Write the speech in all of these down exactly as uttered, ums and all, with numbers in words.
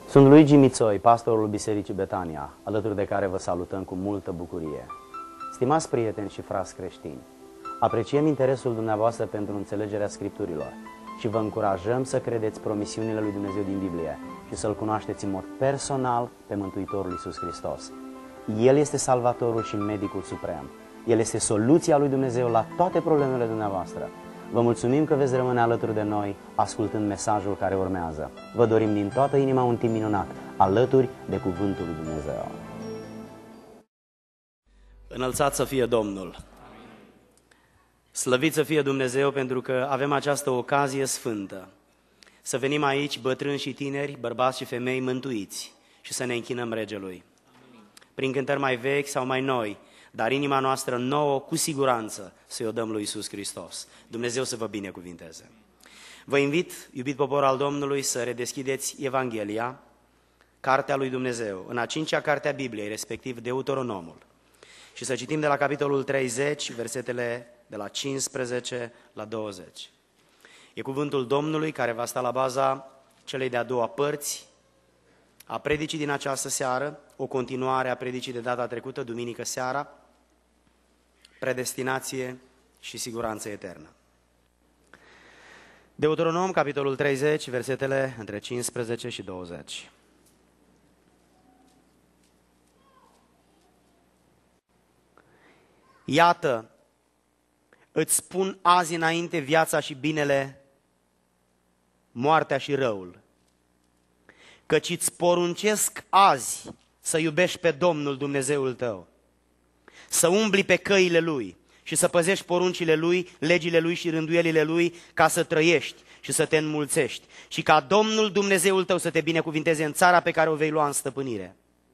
Sunt Luigi Mițoi, pastorul Bisericii Betania, alături de care vă salutăm cu multă bucurie. Stimați prieteni și frați creștini, apreciem interesul dumneavoastră pentru înțelegerea Scripturilor și vă încurajăm să credeți promisiunile lui Dumnezeu din Biblie și să-L cunoașteți în mod personal pe Mântuitorul Iisus Hristos. El este Salvatorul și Medicul Suprem. El este soluția lui Dumnezeu la toate problemele dumneavoastră. Vă mulțumim că veți rămâne alături de noi, ascultând mesajul care urmează. Vă dorim din toată inima un timp minunat, alături de Cuvântul lui Dumnezeu. Înălțat să fie Domnul! Slăvit să fie Dumnezeu pentru că avem această ocazie sfântă să venim aici, bătrâni și tineri, bărbați și femei mântuiți și să ne închinăm Regelui. Prin cântări mai vechi sau mai noi, dar inima noastră nouă, cu siguranță, să-i o dăm lui Iisus Hristos. Dumnezeu să vă binecuvinteze. Vă invit, iubit popor al Domnului, să redeschideți Evanghelia, Cartea lui Dumnezeu, în a cincea carte a Bibliei, respectiv Deuteronomul. Și să citim de la capitolul treizeci, versetele de la cincisprezece la douăzeci. E cuvântul Domnului care va sta la baza celei de-a doua părți a predicii din această seară, o continuare a predicii de data trecută, duminică seara, predestinație și siguranță eternă. Deuteronom, capitolul treizeci, versetele între cincisprezece și douăzeci. Iată, îți spun azi înainte viața și binele, moartea și răul, căci îți poruncesc azi să iubești pe Domnul Dumnezeul tău, să umbli pe căile Lui și să păzești poruncile Lui, legile Lui și rânduielile Lui, ca să trăiești și să te înmulțești și ca Domnul Dumnezeul tău să te binecuvinteze în țara pe care o vei lua în stăpânire.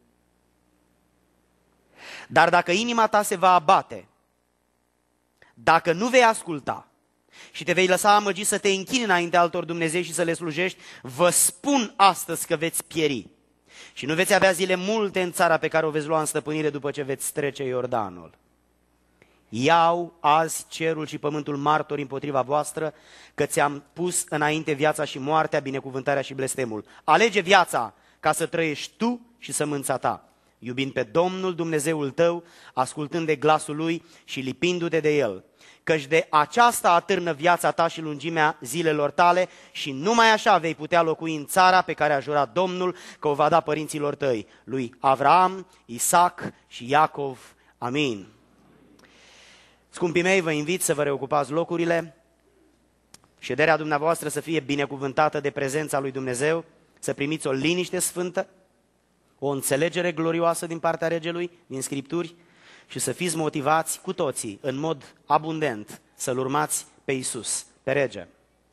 Dar dacă inima ta se va abate, dacă nu vei asculta și te vei lăsa amăgit să te închini înainte altor Dumnezei și să le slujești, vă spun astăzi că veți pieri și nu veți avea zile multe în țara pe care o veți lua în stăpânire după ce veți trece Iordanul. Iau azi cerul și pământul martori împotriva voastră, că ți-am pus înainte viața și moartea, binecuvântarea și blestemul. Alege viața ca să trăiești tu și sămânța ta, iubind pe Domnul Dumnezeul tău, ascultând de glasul Lui și lipindu-te de El, căci de aceasta atârnă viața ta și lungimea zilelor tale și numai așa vei putea locui în țara pe care a jurat Domnul că o va da părinților tăi, lui Avraam, Isaac și Iacov. Amin. Scumpii mei, vă invit să vă reocupați locurile, șederea dumneavoastră să fie binecuvântată de prezența lui Dumnezeu, să primiți o liniște sfântă, o înțelegere glorioasă din partea Regelui, din Scripturi, și să fiți motivați cu toții, în mod abundent, să-L urmați pe Iisus, pe Rege.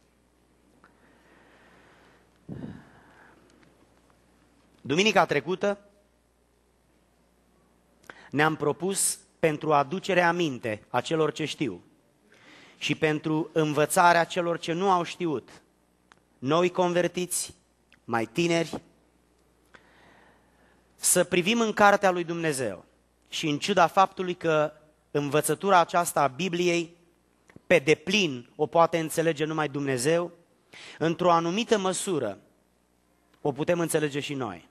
Duminica trecută ne-am propus pentru aducerea aminte a celor ce știu și pentru învățarea celor ce nu au știut, noi convertiți, mai tineri, să privim în Cartea lui Dumnezeu și în ciuda faptului că învățătura aceasta a Bibliei pe deplin o poate înțelege numai Dumnezeu, într-o anumită măsură o putem înțelege și noi.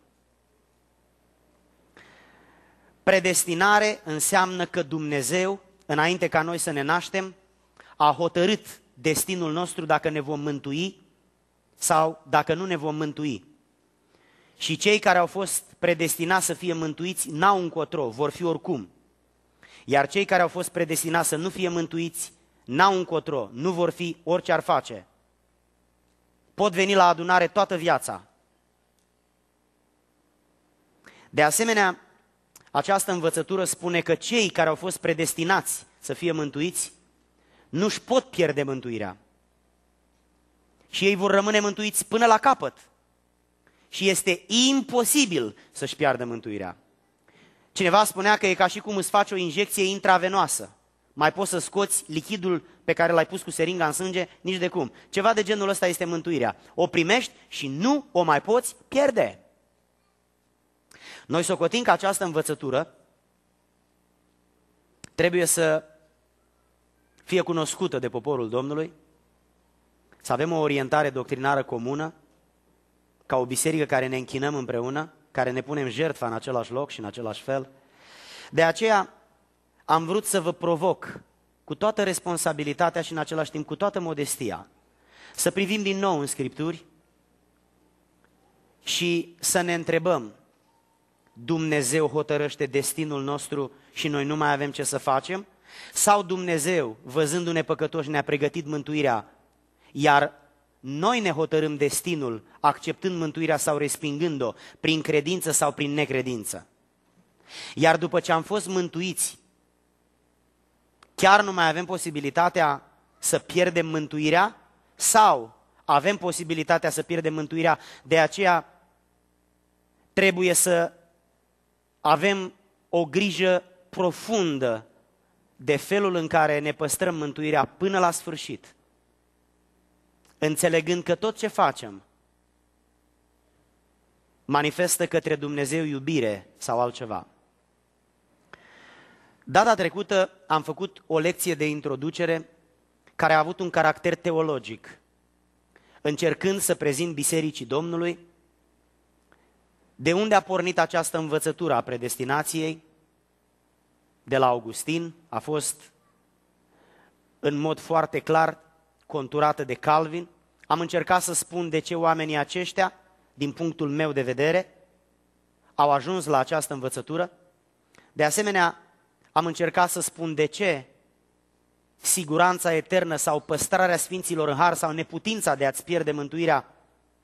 Predestinare înseamnă că Dumnezeu, înainte ca noi să ne naștem, a hotărât destinul nostru dacă ne vom mântui sau dacă nu ne vom mântui. Și cei care au fost predestinați să fie mântuiți n-au încotro, vor fi oricum. Iar cei care au fost predestinați să nu fie mântuiți n-au încotro, nu vor fi orice ar face. Pot veni la adunare toată viața. De asemenea, această învățătură spune că cei care au fost predestinați să fie mântuiți nu-și pot pierde mântuirea. Și ei vor rămâne mântuiți până la capăt. Și este imposibil să-și piardă mântuirea. Cineva spunea că e ca și cum îți faci o injecție intravenoasă. Mai poți să scoți lichidul pe care l-ai pus cu seringa în sânge? Nici de cum. Ceva de genul ăsta este mântuirea. O primești și nu o mai poți pierde. Noi socotim că această învățătură trebuie să fie cunoscută de poporul Domnului, să avem o orientare doctrinară comună, ca o biserică care ne închinăm împreună, care ne punem jertfa în același loc și în același fel. De aceea am vrut să vă provoc cu toată responsabilitatea și în același timp cu toată modestia, să privim din nou în Scripturi și să ne întrebăm: Dumnezeu hotărăște destinul nostru și noi nu mai avem ce să facem? Sau Dumnezeu, văzându-ne păcătoși, ne-a pregătit mântuirea, iar noi ne hotărâm destinul, acceptând mântuirea sau respingând-o, prin credință sau prin necredință? Iar după ce am fost mântuiți, chiar nu mai avem posibilitatea să pierdem mântuirea? Sau avem posibilitatea să pierdem mântuirea, de aceea trebuie să avem o grijă profundă de felul în care ne păstrăm mântuirea până la sfârșit, înțelegând că tot ce facem manifestă către Dumnezeu iubire sau altceva. Data trecută am făcut o lecție de introducere care a avut un caracter teologic, încercând să prezint Bisericii Domnului de unde a pornit această învățătură a predestinației. De la Augustin a fost în mod foarte clar conturată de Calvin. Am încercat să spun de ce oamenii aceștia, din punctul meu de vedere, au ajuns la această învățătură. De asemenea, am încercat să spun de ce siguranța eternă sau păstrarea sfinților în har sau neputința de a-ți pierde mântuirea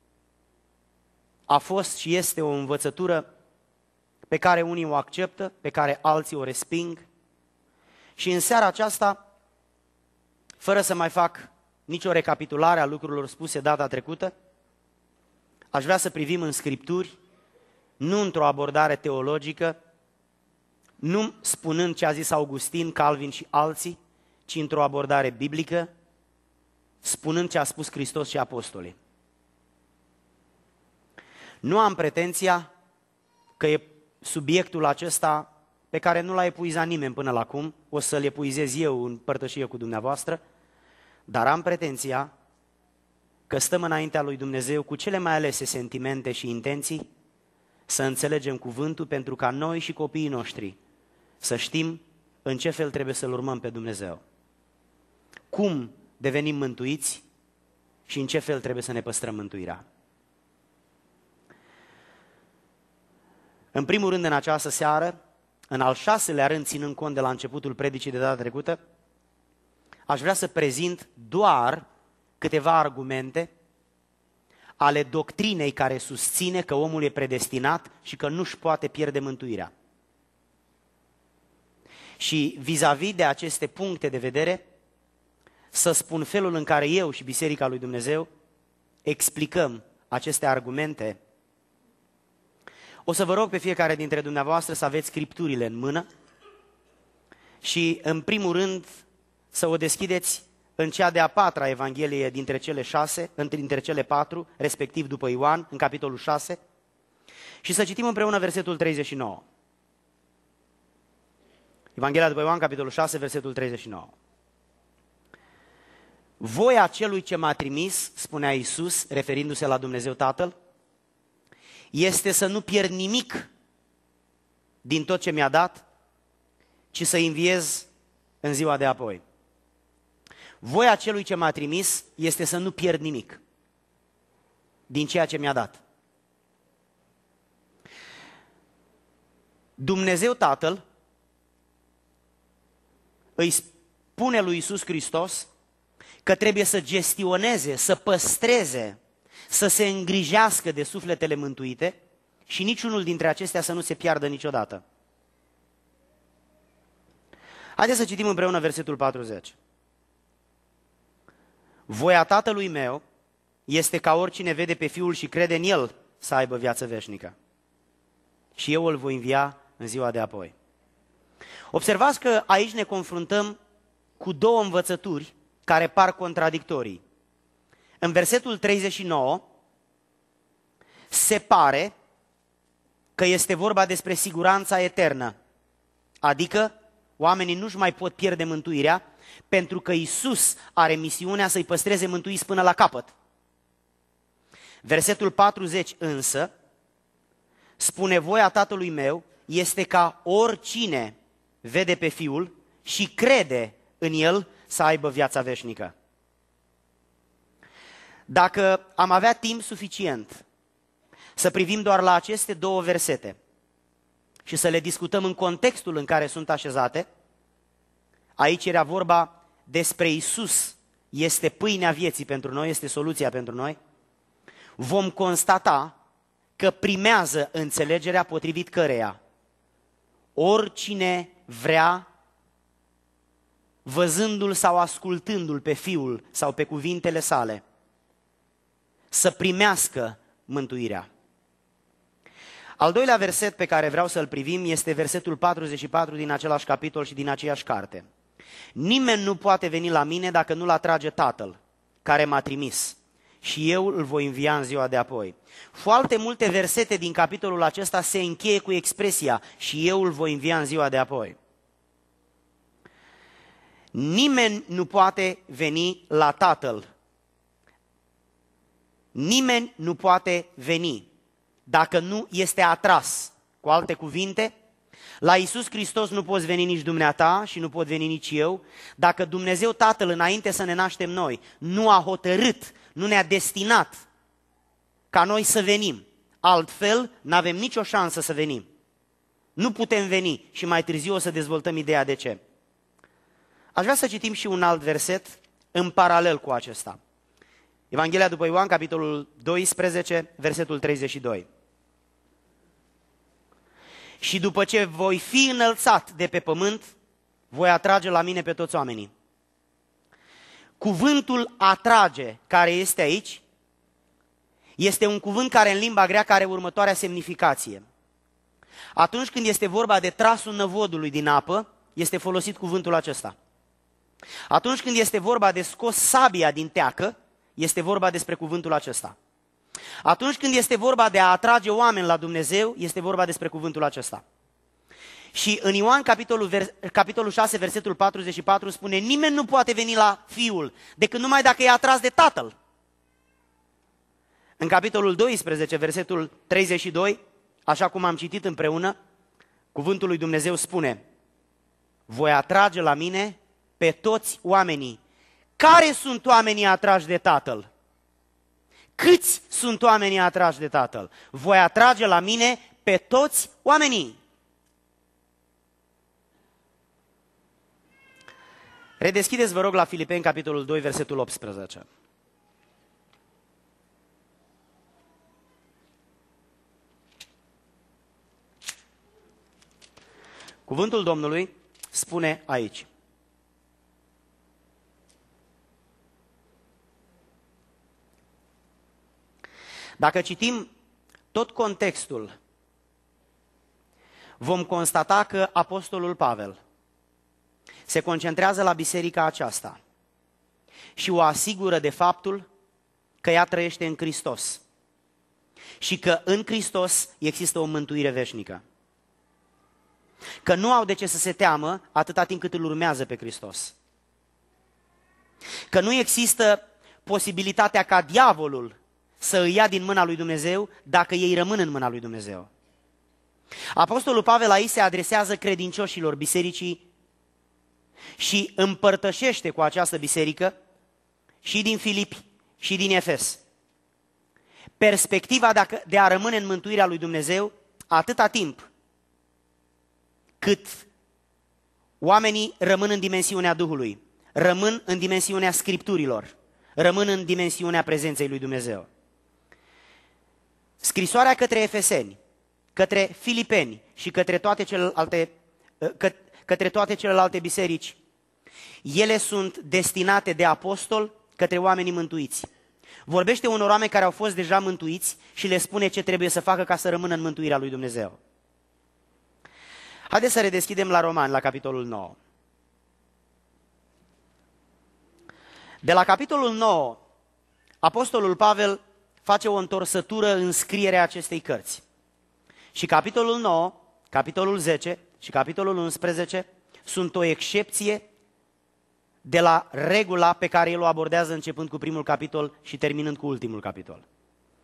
a fost și este o învățătură pe care unii o acceptă, pe care alții o resping. Și în seara aceasta, fără să mai fac nicio recapitulare a lucrurilor spuse data trecută, aș vrea să privim în Scripturi, nu într-o abordare teologică, nu spunând ce a zis Augustin, Calvin și alții, ci într-o abordare biblică, spunând ce a spus Hristos și apostolii. Nu am pretenția că e subiectul acesta pe care nu l-a epuizat nimeni până la acum, o să-l epuizez eu în părtășie cu dumneavoastră, dar am pretenția că stăm înaintea lui Dumnezeu cu cele mai alese sentimente și intenții, să înțelegem cuvântul pentru ca noi și copiii noștri să știm în ce fel trebuie să-L urmăm pe Dumnezeu, cum devenim mântuiți și în ce fel trebuie să ne păstrăm mântuirea. În primul rând, în această seară, în al șaselea rând, ținând cont de la începutul predicii de data trecută, aș vrea să prezint doar câteva argumente ale doctrinei care susține că omul e predestinat și că nu-și poate pierde mântuirea. Și vis-a-vis de aceste puncte de vedere, să spun felul în care eu și Biserica lui Dumnezeu explicăm aceste argumente. O să vă rog pe fiecare dintre dumneavoastră să aveți scripturile în mână și, în primul rând, să o deschideți în cea de-a patra Evanghelie dintre cele șase, dintre cele patru, respectiv după Ioan, în capitolul șase, și să citim împreună versetul treizeci și nouă. Evanghelia după Ioan, capitolul șase, versetul treizeci și nouă. Voia celui ce m-a trimis, spunea Iisus, referindu-se la Dumnezeu Tatăl, este să nu pierd nimic din tot ce mi-a dat, ci să înviez în ziua de apoi. Voia celui ce m-a trimis este să nu pierd nimic din ceea ce mi-a dat. Dumnezeu Tatăl îi spune lui Iisus Hristos că trebuie să gestioneze, să păstreze, să se îngrijească de sufletele mântuite și niciunul dintre acestea să nu se piardă niciodată. Haideți să citim împreună versetul patruzeci. Voia Tatălui meu este ca oricine vede pe Fiul și crede în El să aibă viață veșnică. Și eu îl voi învia în ziua de apoi. Observați că aici ne confruntăm cu două învățături care par contradictorii. În versetul treizeci și nouă se pare că este vorba despre siguranța eternă, adică oamenii nu-și mai pot pierde mântuirea pentru că Iisus are misiunea să-i păstreze mântuiți până la capăt. Versetul patruzeci însă spune: voia Tatălui meu este ca oricine vede pe Fiul și crede în El să aibă viața veșnică. Dacă am avea timp suficient să privim doar la aceste două versete și să le discutăm în contextul în care sunt așezate, aici era vorba despre Iisus, este pâinea vieții pentru noi, este soluția pentru noi, vom constata că primează înțelegerea potrivit căreia oricine vrea, văzându-L sau ascultându-L pe Fiul sau pe cuvintele sale, să primească mântuirea. Al doilea verset pe care vreau să-l privim este versetul patruzeci și patru din același capitol și din aceeași carte. Nimeni nu poate veni la mine dacă nu-l atrage Tatăl care m-a trimis și eu îl voi învia în ziua de apoi. Foarte multe versete din capitolul acesta se încheie cu expresia și eu îl voi învia în ziua de apoi. Nimeni nu poate veni la Tatăl. Nimeni nu poate veni dacă nu este atras. Cu alte cuvinte, la Iisus Hristos nu poți veni nici dumneata și nu pot veni nici eu, dacă Dumnezeu Tatăl, înainte să ne naștem noi, nu a hotărât, nu ne-a destinat ca noi să venim. Altfel, n-avem nicio șansă să venim. Nu putem veni și mai târziu o să dezvoltăm ideea de ce. Aș vrea să citim și un alt verset în paralel cu acesta. Evanghelia după Ioan, capitolul doisprezece, versetul treizeci și doi. Și după ce voi fi înălțat de pe pământ, voi atrage la mine pe toți oamenii. Cuvântul atrage, care este aici, este un cuvânt care în limba greacă are următoarea semnificație. Atunci când este vorba de trasul năvodului din apă, este folosit cuvântul acesta. Atunci când este vorba de scos sabia din teacă, este vorba despre cuvântul acesta. Atunci când este vorba de a atrage oameni la Dumnezeu, este vorba despre cuvântul acesta. Și în Ioan, capitolul, capitolul șase, versetul patruzeci și patru, spune: nimeni nu poate veni la Fiul decât numai dacă e atras de Tatăl. În capitolul doisprezece, versetul treizeci și doi, așa cum am citit împreună, cuvântul lui Dumnezeu spune: voi atrage la mine pe toți oamenii. Care sunt oamenii atrași de Tatăl? Câți sunt oamenii atrași de Tatăl? Voi atrage la mine pe toți oamenii. Redeschideți, vă rog, la Filipeni, capitolul doi, versetul optsprezece. Cuvântul Domnului spune aici: dacă citim tot contextul, vom constata că apostolul Pavel se concentrează la biserica aceasta și o asigură de faptul că ea trăiește în Hristos și că în Hristos există o mântuire veșnică. Că nu au de ce să se teamă atâta timp cât îl urmează pe Hristos. Că nu există posibilitatea ca diavolul să îi ia din mâna lui Dumnezeu dacă ei rămân în mâna lui Dumnezeu. Apostolul Pavel aici se adresează credincioșilor bisericii și împărtășește cu această biserică și din Filipi și din Efes perspectiva de a rămâne în mântuirea lui Dumnezeu atâta timp cât oamenii rămân în dimensiunea Duhului, rămân în dimensiunea Scripturilor, rămân în dimensiunea prezenței lui Dumnezeu. Scrisoarea către Efeseni, către Filipeni și către toate celelalte, că, către toate celelalte biserici, ele sunt destinate de apostol către oamenii mântuiți. Vorbește unor oameni care au fost deja mântuiți și le spune ce trebuie să facă ca să rămână în mântuirea lui Dumnezeu. Haideți să redeschidem la Romani, la capitolul nouă. De la capitolul nouă, apostolul Pavel face o întorsătură în scrierea acestei cărți. Și capitolul nouă, capitolul zece și capitolul unsprezece sunt o excepție de la regula pe care el o abordează începând cu primul capitol și terminând cu ultimul capitol.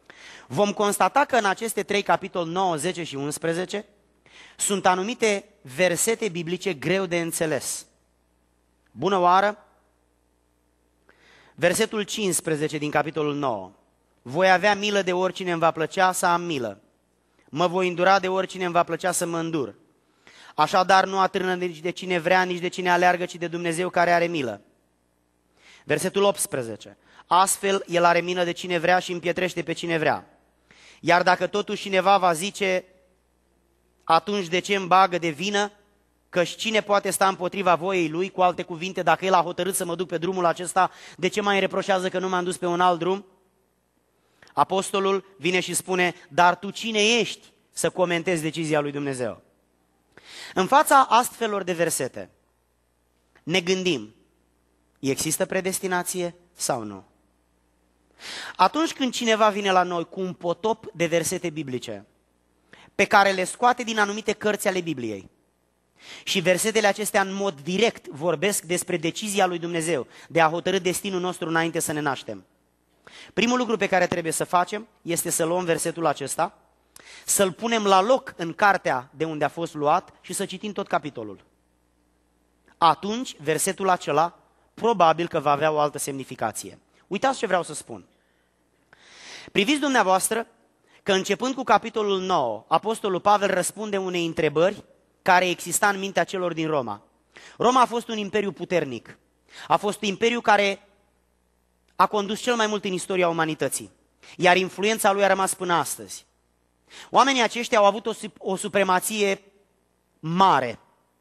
vom constata că în aceste trei capitole nouă, zece și unsprezece sunt anumite versete biblice greu de înțeles. Bună oară! Versetul cincisprezece din capitolul nouă. Voi avea milă de oricine îmi va plăcea să am milă. Mă voi îndura de oricine îmi va plăcea să mă îndur. Așadar nu atârnă nici de cine vrea, nici de cine aleargă, ci de Dumnezeu care are milă. Versetul optsprezece. Astfel, el are milă de cine vrea și împietrește pe cine vrea. Iar dacă totuși cineva va zice, atunci de ce îmi bagă de vină? Căci cine poate sta împotriva voiei lui? Cu alte cuvinte, dacă el a hotărât să mă duc pe drumul acesta, de ce mai îmi reproșează că nu m-am dus pe un alt drum? Apostolul vine și spune, dar tu cine ești să comentezi decizia lui Dumnezeu? În fața astfelor de versete, ne gândim, există predestinație sau nu? Atunci când cineva vine la noi cu un potop de versete biblice, pe care le scoate din anumite cărți ale Bibliei, și versetele acestea în mod direct vorbesc despre decizia lui Dumnezeu de a hotărî destinul nostru înainte să ne naștem. Primul lucru pe care trebuie să facem este să luăm versetul acesta, să-l punem la loc în cartea de unde a fost luat și să citim tot capitolul. Atunci, versetul acela probabil că va avea o altă semnificație. Uitați ce vreau să spun. Priviți dumneavoastră că începând cu capitolul nouă, Apostolul Pavel răspunde unei întrebări care exista în mintea celor din Roma. Roma a fost un imperiu puternic. A fost un imperiu care a condus cel mai mult în istoria umanității, iar influența lui a rămas până astăzi. Oamenii aceștia au avut o, o supremație mare.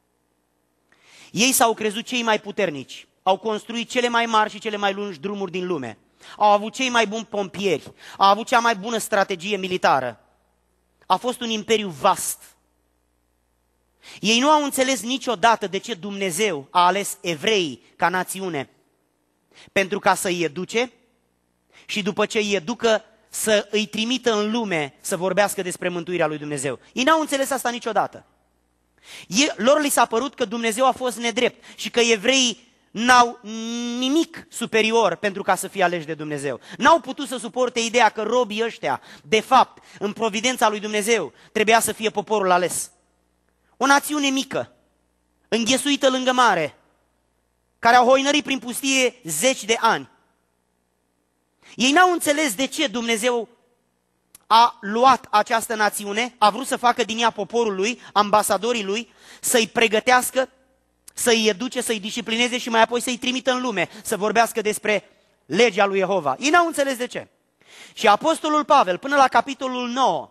Ei s-au crezut cei mai puternici, au construit cele mai mari și cele mai lungi drumuri din lume, au avut cei mai buni pompieri, au avut cea mai bună strategie militară. A fost un imperiu vast. Ei nu au înțeles niciodată de ce Dumnezeu a ales evreii ca națiune, pentru ca să îi educe și după ce îi educă să îi trimită în lume să vorbească despre mântuirea lui Dumnezeu. Ei n-au înțeles asta niciodată. Ei, lor li s-a părut că Dumnezeu a fost nedrept și că evreii n-au nimic superior pentru ca să fie aleși de Dumnezeu. N-au putut să suporte ideea că robii ăștia, de fapt, în providența lui Dumnezeu, trebuia să fie poporul ales. O națiune mică, înghesuită lângă mare, care au hoinărit prin pustie zeci de ani. Ei n-au înțeles de ce Dumnezeu a luat această națiune, a vrut să facă din ea poporul lui, ambasadorii lui, să-i pregătească, să-i educe, să-i disciplineze și mai apoi să-i trimită în lume, să vorbească despre legea lui Jehova. Ei n-au înțeles de ce. Și Apostolul Pavel, până la capitolul nouă,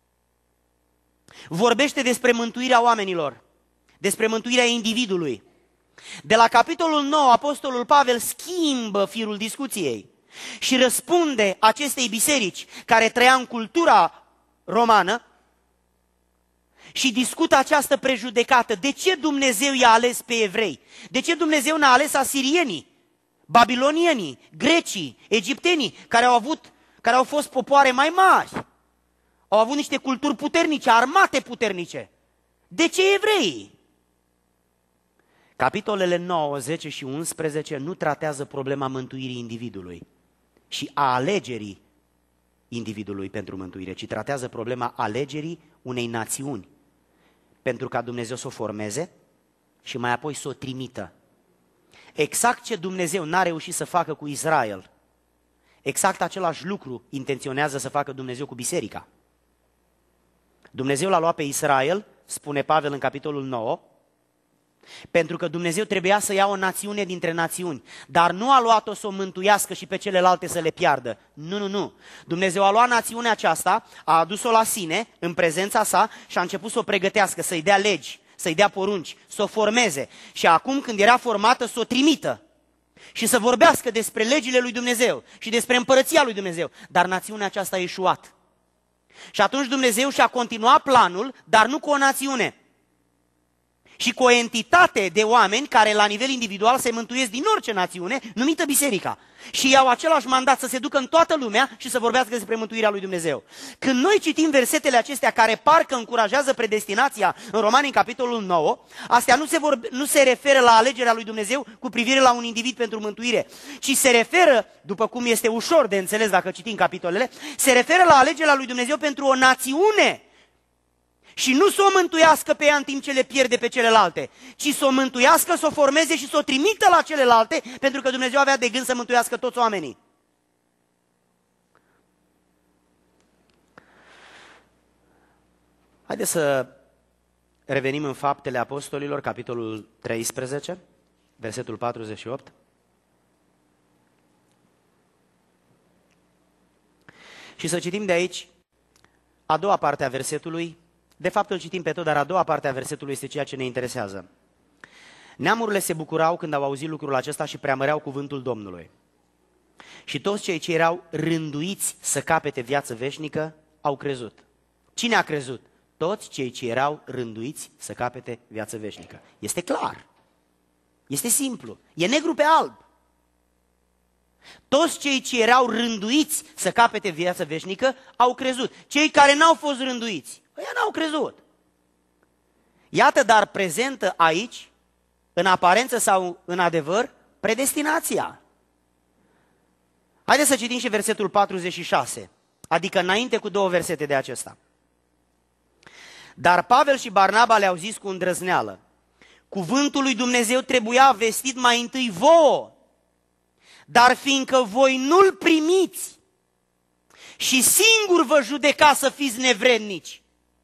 vorbește despre mântuirea oamenilor, despre mântuirea individului. De la capitolul nouă, Apostolul Pavel schimbă firul discuției și răspunde acestei biserici care trăia în cultura romană și discută această prejudecată. De ce Dumnezeu i-a ales pe evrei? De ce Dumnezeu n-a ales asirienii, babilonienii, grecii, egiptenii, care au avut, care au fost popoare mai mari? Au avut niște culturi puternice, armate puternice. De ce evreii? Capitolele nouă, zece și unsprezece nu tratează problema mântuirii individului și a alegerii individului pentru mântuire, ci tratează problema alegerii unei națiuni pentru ca Dumnezeu să o formeze și mai apoi să o trimită. Exact ce Dumnezeu n-a reușit să facă cu Israel, exact același lucru intenționează să facă Dumnezeu cu biserica. Dumnezeu l-a luat pe Israel, spune Pavel în capitolul nouă, pentru că Dumnezeu trebuia să ia o națiune dintre națiuni, dar nu a luat-o să o mântuiască și pe celelalte să le piardă. Nu, nu, nu. Dumnezeu a luat națiunea aceasta, a adus-o la sine, în prezența sa și a început să o pregătească, să-i dea legi, să-i dea porunci, să o formeze. Și acum când era formată, să o trimită și să vorbească despre legile lui Dumnezeu și despre împărăția lui Dumnezeu. Dar națiunea aceasta a eșuat. Și atunci Dumnezeu și-a continuat planul, dar nu cu o națiune, și cu o entitate de oameni care la nivel individual se mântuiesc din orice națiune, numită biserica. Și iau același mandat să se ducă în toată lumea și să vorbească despre mântuirea lui Dumnezeu. Când noi citim versetele acestea care parcă încurajează predestinația în Romani, în capitolul nouă, astea nu se, vorbe, nu se referă la alegerea lui Dumnezeu cu privire la un individ pentru mântuire, ci se referă, după cum este ușor de înțeles dacă citim capitolele, se referă la alegerea lui Dumnezeu pentru o națiune. Și nu să o mântuiască pe ea în timp ce le pierde pe celelalte, ci să o mântuiască, să o formeze și să o trimită la celelalte, pentru că Dumnezeu avea de gând să mântuiască toți oamenii. Haideți să revenim în Faptele Apostolilor, capitolul treisprezece, versetul patruzeci și opt. Și să citim de aici a doua parte a versetului. De fapt îl citim pe tot, dar a doua parte a versetului este ceea ce ne interesează. Neamurile se bucurau când au auzit lucrul acesta și preamăreau cuvântul Domnului. Și toți cei ce erau rânduiți să capete viață veșnică au crezut. Cine a crezut? Toți cei ce erau rânduiți să capete viață veșnică. Este clar. Este simplu. E negru pe alb. Toți cei ce erau rânduiți să capete viață veșnică au crezut. Cei care n-au fost rânduiți, ăia n-au crezut. Iată, dar prezentă aici, în aparență sau în adevăr, predestinația. Haideți să citim și versetul patruzeci și șase, adică înainte cu două versete de acesta. Dar Pavel și Barnaba le-au zis cu îndrăzneală: cuvântul lui Dumnezeu trebuia vestit mai întâi vouă, dar fiindcă voi nu-l primiți și singur vă judeca să fiți nevrednici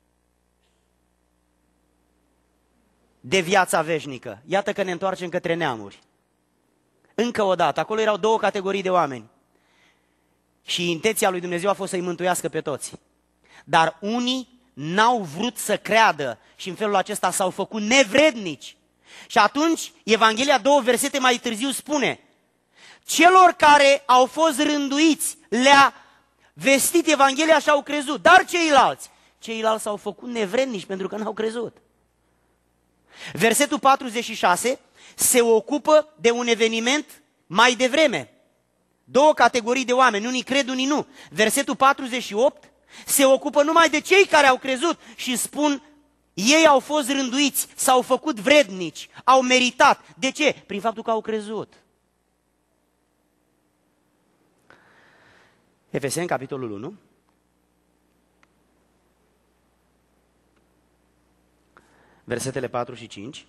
de viața veșnică. Iată că ne întoarcem către neamuri. Încă o dată, acolo erau două categorii de oameni. Și intenția lui Dumnezeu a fost să-i mântuiască pe toți. Dar unii n-au vrut să creadă și în felul acesta s-au făcut nevrednici. Și atunci, Evanghelia două versete mai târziu spune: celor care au fost rânduiți le-a vestit Evanghelia și au crezut. Dar ceilalți, ceilalți s-au făcut nevrednici pentru că n-au crezut. Versetul patruzeci și șase se ocupă de un eveniment mai devreme. Două categorii de oameni, unii cred, unii nu. Versetul patruzeci și opt se ocupă numai de cei care au crezut și spun: ei au fost rânduiți, s-au făcut vrednici, au meritat. De ce? Prin faptul că au crezut. Efeseni, capitolul unu. Versetele patru și cinci.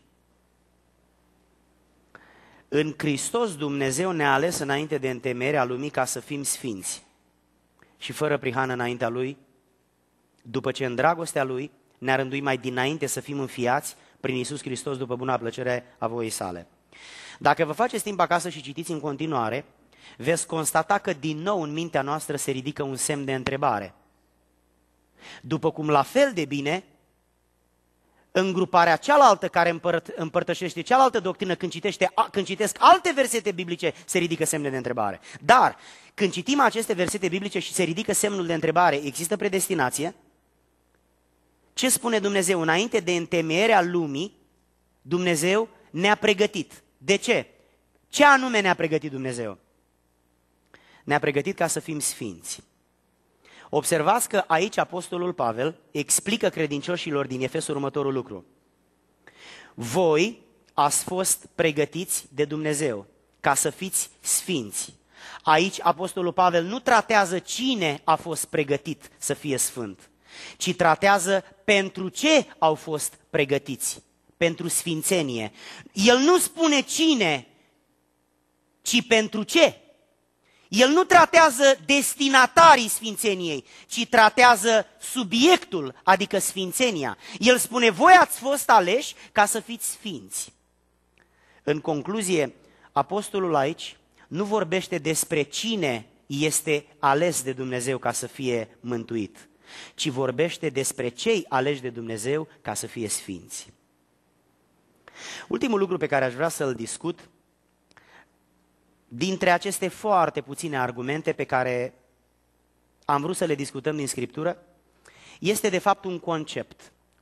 În Hristos Dumnezeu ne-a ales înainte de întemeierea lumii ca să fim sfinți și fără prihană înaintea Lui, după ce în dragostea Lui ne-a rânduit mai dinainte să fim înfiați prin Iisus Hristos după buna plăcere a voii sale. Dacă vă faceți timp acasă și citiți în continuare, veți constata că din nou în mintea noastră se ridică un semn de întrebare. După cum la fel de bine, în gruparea cealaltă care împărt, împărtășește cealaltă doctrină, când, citește, când citesc alte versete biblice, se ridică semne de întrebare. Dar când citim aceste versete biblice și se ridică semnul de întrebare, există predestinație? Ce spune Dumnezeu? Înainte de întemeierea lumii, Dumnezeu ne-a pregătit. De ce? Ce anume ne-a pregătit Dumnezeu? Ne-a pregătit ca să fim sfinți. Observați că aici apostolul Pavel explică credincioșilor din Efes următorul lucru. Voi ați fost pregătiți de Dumnezeu ca să fiți sfinți. Aici apostolul Pavel nu tratează cine a fost pregătit să fie sfânt, ci tratează pentru ce au fost pregătiți, pentru sfințenie. El nu spune cine, ci pentru ce. El nu tratează destinatarii sfințeniei, ci tratează subiectul, adică sfințenia. El spune: voi ați fost aleși ca să fiți sfinți. În concluzie, apostolul aici nu vorbește despre cine este ales de Dumnezeu ca să fie mântuit, ci vorbește despre cei aleși de Dumnezeu ca să fie sfinți. Ultimul lucru pe care aș vrea să-l discut, dintre aceste foarte puține argumente pe care am vrut să le discutăm din Scriptură, este de fapt un concept.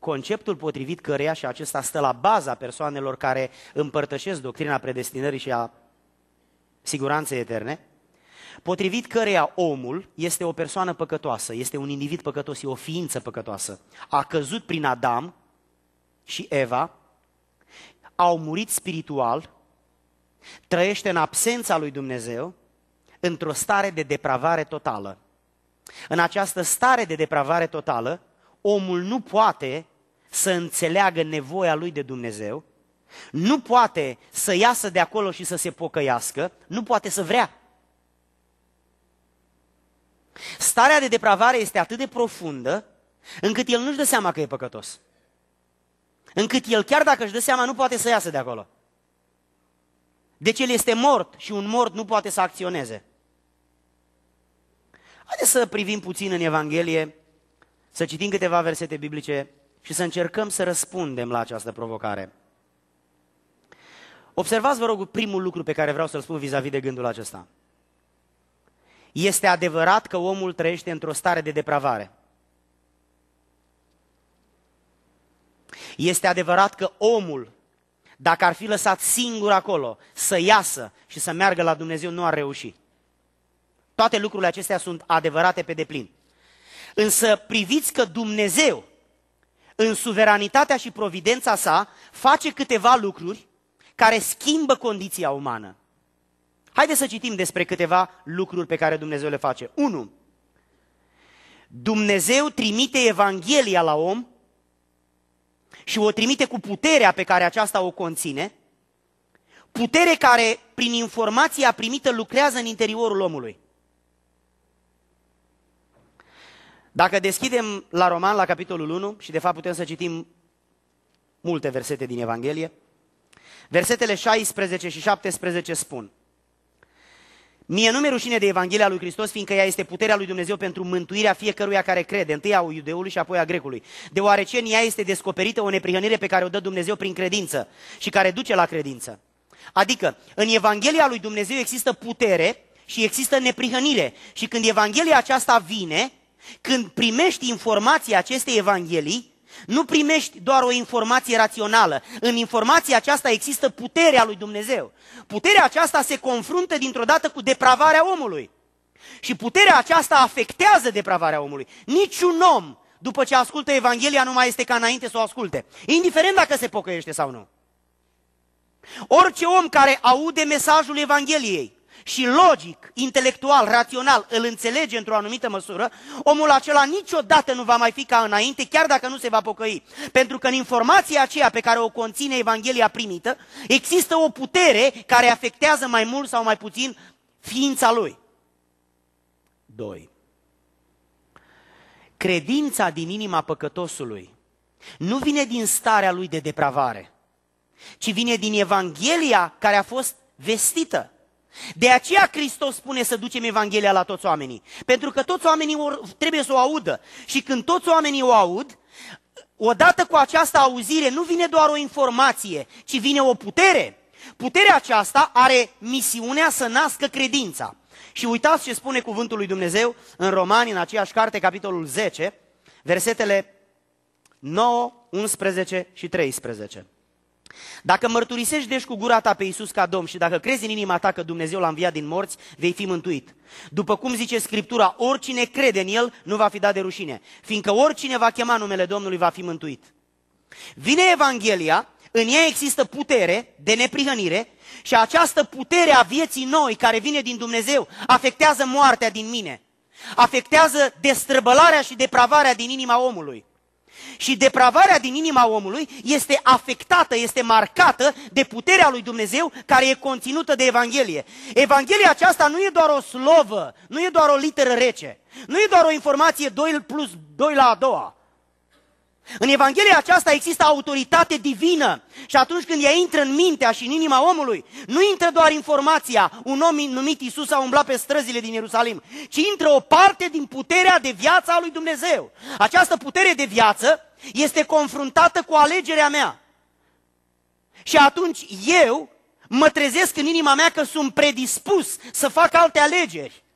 conceptul potrivit căreia, și acesta stă la baza persoanelor care împărtășesc doctrina predestinării și a siguranței eterne, potrivit căreia omul este o persoană păcătoasă, este un individ păcătos, e o ființă păcătoasă. A căzut prin Adam și Eva, au murit spiritual, trăiește în absența lui Dumnezeu, într-o stare de depravare totală. În această stare de depravare totală, omul nu poate să înțeleagă nevoia lui de Dumnezeu, nu poate să iasă de acolo și să se pocăiască, nu poate să vrea. Starea de depravare este atât de profundă, încât el nu-și dă seama că e păcătos. Încât el, chiar dacă își dă seama, nu poate să iasă de acolo. Deci el este mort și un mort nu poate să acționeze. Haideți să privim puțin în Evanghelie, să citim câteva versete biblice și să încercăm să răspundem la această provocare. Observați, vă rog, primul lucru pe care vreau să-l spun vis-a-vis de gândul acesta. Este adevărat că omul trăiește într-o stare de depravare. Este adevărat că omul, dacă ar fi lăsat singur acolo, să iasă și să meargă la Dumnezeu, nu ar reuși. Toate lucrurile acestea sunt adevărate pe deplin. Însă priviți că Dumnezeu, în suveranitatea și providența sa, face câteva lucruri care schimbă condiția umană. Haideți să citim despre câteva lucruri pe care Dumnezeu le face. unu. Dumnezeu trimite Evanghelia la om și o trimite cu puterea pe care aceasta o conține, putere care, prin informația primită, lucrează în interiorul omului. Dacă deschidem la Roman, la capitolul unu, și de fapt putem să citim multe versete din Evanghelie, versetele șaisprezece și șaptesprezece spun: Mie nu mi-e rușine de Evanghelia lui Hristos, fiindcă ea este puterea lui Dumnezeu pentru mântuirea fiecăruia care crede, întâi a iudeului și apoi a grecului, deoarece în ea este descoperită o neprihănire pe care o dă Dumnezeu prin credință și care duce la credință. Adică, în Evanghelia lui Dumnezeu există putere și există neprihănire. Și când Evanghelia aceasta vine, când primești informația acestei Evanghelii, nu primești doar o informație rațională. În informația aceasta există puterea lui Dumnezeu. Puterea aceasta se confruntă dintr-o dată cu depravarea omului. Și puterea aceasta afectează depravarea omului. Niciun om, după ce ascultă Evanghelia, nu mai este ca înainte să o asculte, indiferent dacă se pocăiește sau nu. Orice om care aude mesajul Evangheliei și logic, intelectual, rațional îl înțelege într-o anumită măsură, omul acela niciodată nu va mai fi ca înainte, chiar dacă nu se va pocăi. Pentru că în informația aceea pe care o conține Evanghelia primită, există o putere care afectează mai mult sau mai puțin ființa lui. doi. Credința din inima păcătosului nu vine din starea lui de depravare, ci vine din Evanghelia care a fost vestită. De aceea Hristos spune să ducem Evanghelia la toți oamenii. Pentru că toți oamenii trebuie să o audă. Și când toți oamenii o aud, odată cu această auzire nu vine doar o informație, ci vine o putere. Puterea aceasta are misiunea să nască credința. Și uitați ce spune cuvântul lui Dumnezeu în Romani, în aceeași carte, capitolul zece, versetele nouă, unsprezece și treisprezece. Dacă mărturisești deci cu gura ta pe Iisus ca Domn și dacă crezi în inima ta că Dumnezeu l-a înviat din morți, vei fi mântuit. După cum zice Scriptura, oricine crede în El nu va fi dat de rușine, fiindcă oricine va chema numele Domnului va fi mântuit. Vine Evanghelia, în ea există putere de neprihănire și această putere a vieții noi care vine din Dumnezeu afectează moartea din mine, afectează destrăbălarea și depravarea din inima omului. Și depravarea din inima omului este afectată, este marcată de puterea lui Dumnezeu care e conținută de Evanghelie. Evanghelia aceasta nu e doar o slovă, nu e doar o literă rece, nu e doar o informație doi plus doi la a doua. În Evanghelia aceasta există autoritate divină și atunci când ea intră în mintea și în inima omului, nu intră doar informația, un om numit Iisus a umblat pe străzile din Ierusalim, ci intră o parte din puterea de viață a lui Dumnezeu. Această putere de viață este confruntată cu alegerea mea. Și atunci eu mă trezesc în inima mea că sunt predispus să fac alte alegeri.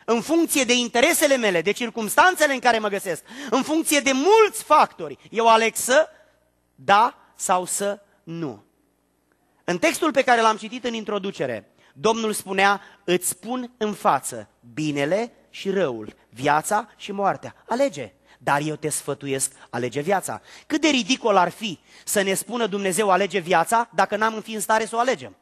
în funcție de interesele mele, de circumstanțele în care mă găsesc, în funcție de mulți factori, eu aleg să da sau să nu. În textul pe care l-am citit în introducere, Domnul spunea, îți spun în față binele și răul, viața și moartea. Alege, dar eu te sfătuiesc, alege viața. Cât de ridicol ar fi să ne spună Dumnezeu alege viața dacă n-am fi în stare să o alegem?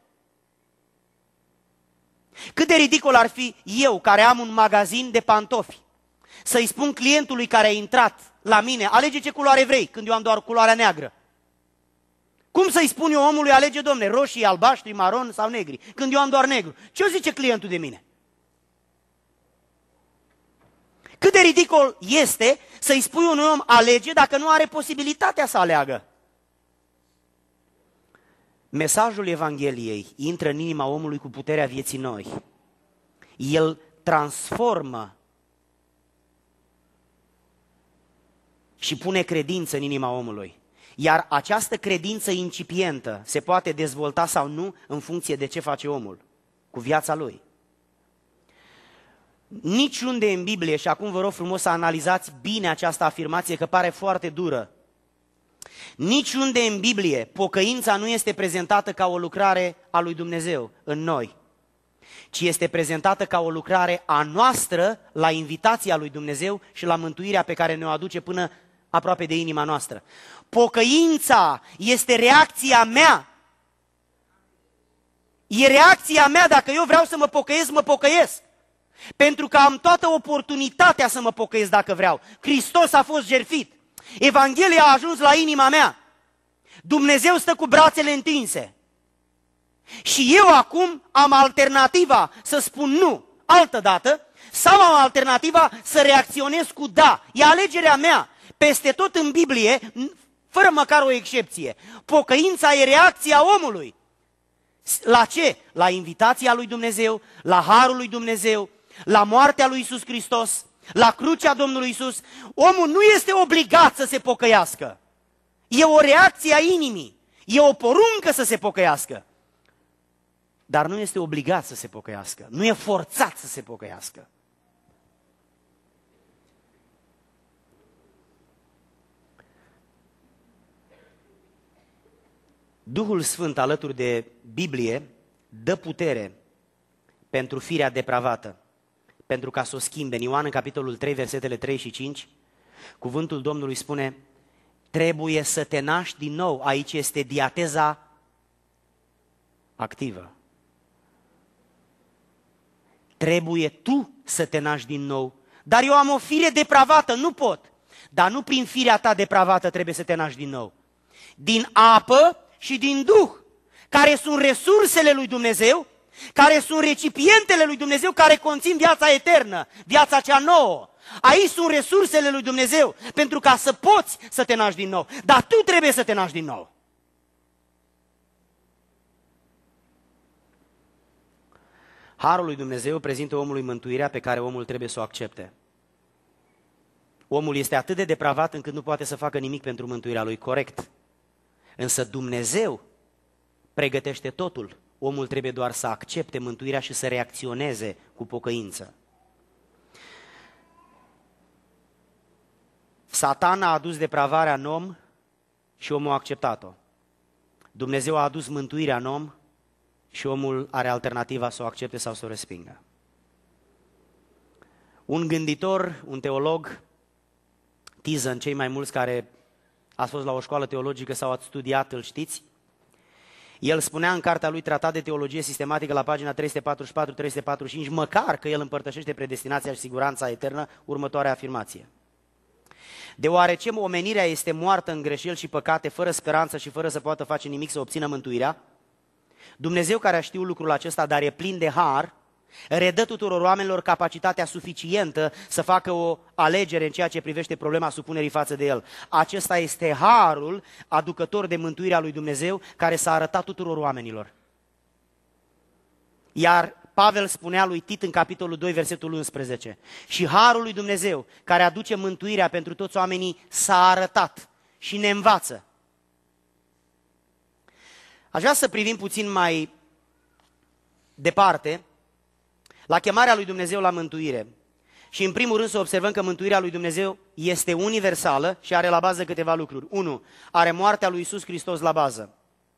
Cât de ridicol ar fi eu, care am un magazin de pantofi, să-i spun clientului care a intrat la mine, alege ce culoare vrei, când eu am doar culoarea neagră. Cum să-i spun eu omului, alege, domne, roșii, albaștri, maron sau negri, când eu am doar negru? Ce o zice clientul de mine? Cât de ridicol este să-i spui unui om alege dacă nu are posibilitatea să aleagă? Mesajul Evangheliei intră în inima omului cu puterea vieții noi. El transformă și pune credință în inima omului. Iar această credință incipientă se poate dezvolta sau nu în funcție de ce face omul cu viața lui. Niciunde în Biblie, și acum vă rog frumos să analizați bine această afirmație că pare foarte dură, niciunde în Biblie pocăința nu este prezentată ca o lucrare a lui Dumnezeu în noi, ci este prezentată ca o lucrare a noastră la invitația lui Dumnezeu și la mântuirea pe care ne-o aduce până aproape de inima noastră. Pocăința este reacția mea. E reacția mea, dacă eu vreau să mă pocăiesc, mă pocăiesc. Pentru că am toată oportunitatea să mă pocăiesc dacă vreau. Hristos a fost jertfit. Evanghelia a ajuns la inima mea. Dumnezeu stă cu brațele întinse. Și eu acum am alternativa să spun nu altădată sau am alternativa să reacționez cu da. E alegerea mea. Peste tot în Biblie, fără măcar o excepție, pocăința e reacția omului. La ce? La invitația lui Dumnezeu, la harul lui Dumnezeu, la moartea lui Iisus Hristos, la crucea Domnului Iisus. Omul nu este obligat să se pocăiască. E o reacție a inimii. E o poruncă să se pocăiască. Dar nu este obligat să se pocăiască. Nu e forțat să se pocăiască. Duhul Sfânt alături de Biblie dă putere pentru firea depravată, pentru ca să o schimbe. În Ioan, în capitolul trei, versetele trei și cinci, cuvântul Domnului spune, trebuie să te naști din nou. Aici este diateza activă. Trebuie tu să te naști din nou. Dar eu am o fire depravată, nu pot. Dar nu prin firea ta depravată trebuie să te naști din nou. Din apă și din Duh, care sunt resursele lui Dumnezeu, care sunt recipientele lui Dumnezeu, care conțin viața eternă, viața cea nouă. Aici sunt resursele lui Dumnezeu, pentru ca să poți să te naști din nou. Dar tu trebuie să te naști din nou. Harul lui Dumnezeu prezintă omului mântuirea pe care omul trebuie să o accepte. Omul este atât de depravat încât nu poate să facă nimic pentru mântuirea lui, corect. Însă Dumnezeu pregătește totul. Omul trebuie doar să accepte mântuirea și să reacționeze cu pocăință. Satan a adus depravarea în om și omul a acceptat-o. Dumnezeu a adus mântuirea în om și omul are alternativa să o accepte sau să o respingă. Un gânditor, un teolog, Tizan, cei mai mulți care ați fost la o școală teologică sau ați studiat, îl știți, el spunea în cartea lui Tratat de Teologie Sistematică la pagina trei sute patruzeci și patru trei sute patruzeci și cinci, măcar că el împărtășește predestinația și siguranța eternă, următoarea afirmație. Deoarece omenirea este moartă în greșeli și păcate, fără speranță și fără să poată face nimic să obțină mântuirea, Dumnezeu, care a știut lucrul acesta, dar e plin de har, redă tuturor oamenilor capacitatea suficientă să facă o alegere în ceea ce privește problema supunerii față de El. Acesta este harul aducător de mântuirea lui Dumnezeu care s-a arătat tuturor oamenilor. Iar Pavel spunea lui Tit în capitolul doi, versetul unsprezece, și harul lui Dumnezeu care aduce mântuirea pentru toți oamenii s-a arătat și ne învață. Aș vrea să privim puțin mai departe la chemarea lui Dumnezeu la mântuire. Și în primul rând să observăm că mântuirea lui Dumnezeu este universală și are la bază câteva lucruri. unu. Are moartea lui Iisus Hristos la bază.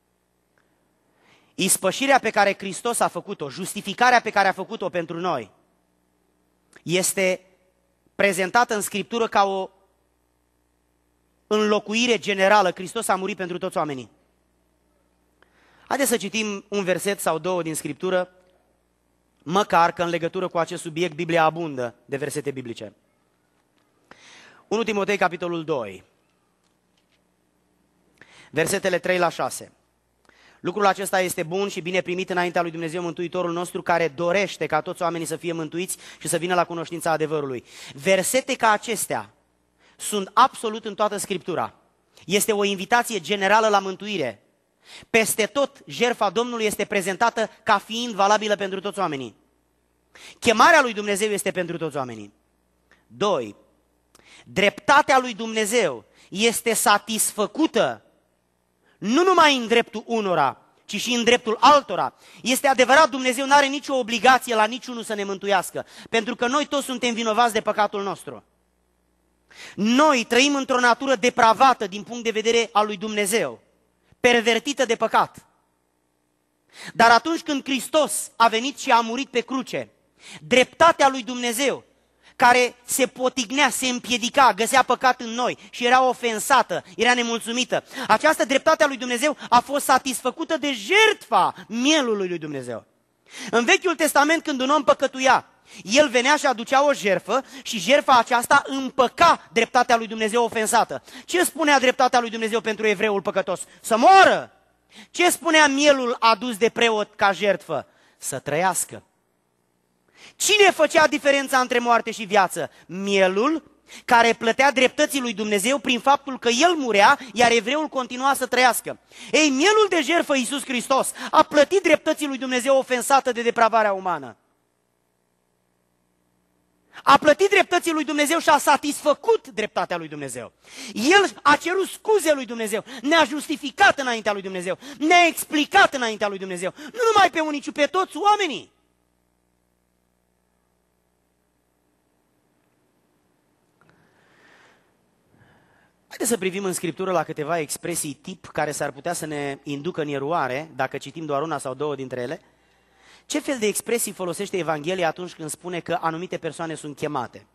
Ispășirea pe care Hristos a făcut-o, justificarea pe care a făcut-o pentru noi, este prezentată în Scriptură ca o înlocuire generală. Hristos a murit pentru toți oamenii. Haideți să citim un verset sau două din Scriptură, măcar că în legătură cu acest subiect Biblia abundă de versete biblice. unu Timotei, capitolul doi, versetele trei la șase. Lucrul acesta este bun și bine primit înaintea lui Dumnezeu Mântuitorul nostru, care dorește ca toți oamenii să fie mântuiți și să vină la cunoștința adevărului. Versete ca acestea sunt absolut în toată Scriptura. Este o invitație generală la mântuire. Peste tot, jertfa Domnului este prezentată ca fiind valabilă pentru toți oamenii. Chemarea lui Dumnezeu este pentru toți oamenii. doi. Dreptatea lui Dumnezeu este satisfăcută nu numai în dreptul unora, ci și în dreptul altora. Este adevărat, Dumnezeu nu are nicio obligație la niciunul să ne mântuiască, pentru că noi toți suntem vinovați de păcatul nostru. Noi trăim într-o natură depravată din punct de vedere al lui Dumnezeu, pervertită de păcat. Dar atunci când Hristos a venit și a murit pe cruce, dreptatea lui Dumnezeu, care se potignea, se împiedica, găsea păcat în noi și era ofensată, era nemulțumită, această dreptate a lui Dumnezeu a fost satisfăcută de jertfa mielului lui Dumnezeu. În Vechiul Testament, când un om păcătuia, el venea și aducea o jertfă și jertfa aceasta împăca dreptatea lui Dumnezeu ofensată. Ce spunea dreptatea lui Dumnezeu pentru evreul păcătos? Să moară! Ce spunea mielul adus de preot ca jertfă? Să trăiască. Cine făcea diferența între moarte și viață? Mielul, care plătea dreptății lui Dumnezeu prin faptul că el murea, iar evreul continua să trăiască. Ei, mielul de jertfă, Iisus Hristos, a plătit dreptății lui Dumnezeu ofensată de depravarea umană. A plătit dreptății lui Dumnezeu și a satisfăcut dreptatea lui Dumnezeu. El a cerut scuze lui Dumnezeu, ne-a justificat înaintea lui Dumnezeu, ne-a explicat înaintea lui Dumnezeu, nu numai pe unii, ci pe toți oamenii. Haideți să privim în Scriptură la câteva expresii tip care s-ar putea să ne inducă în eroare dacă citim doar una sau două dintre ele. Ce fel de expresii folosește Evanghelia atunci când spune că anumite persoane sunt chemate?